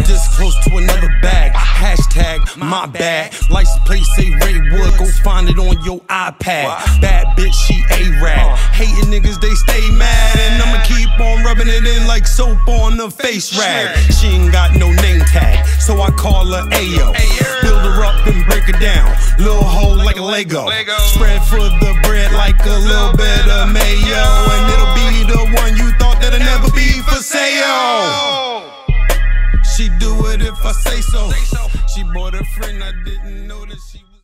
this close to another bag. Hashtag my bad. License plate say Raywood. Go find it on your iPad. Bad bitch, she A-Rad. Hating niggas, they stay mad. And I'ma keep on rubbing it in like soap on the face rag. She ain't got no name tag, so I call her Ayo. Build her up and break her down. Little hole like a Lego. Spread for the bread like a little bit of mayo. And it'll be the one you thought that'll never be for sale. She do it if I say so. She bought a friend, I didn't know that she was